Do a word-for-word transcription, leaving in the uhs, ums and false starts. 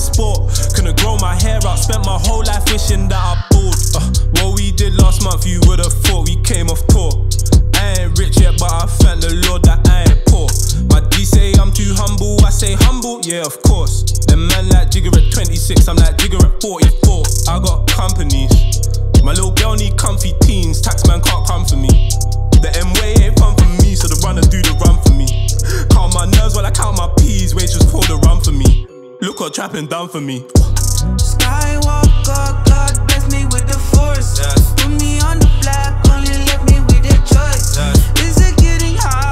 sport. Couldn't grow my hair out, spent my whole life wishing that I bald. uh, What we did last month, you would've thought we came off tour. I ain't rich yet, but I thank the Lord that I ain't poor. My D say I'm too humble, I say humble, yeah of course. Them man like Jigger at twenty-six, I'm like Jigger at forty-four. I got companies, my little girl need comfy teens, taxman can't come for me. The M-way ain't fun for me, so the runners do the run for me. Calm my nerves while I count my P's, wait just pour the run for me. Look what trapping done for me. Skywalker, God bless me with the force. Yes. Put me on the black, only left me with a choice. Yes. Is it getting hard?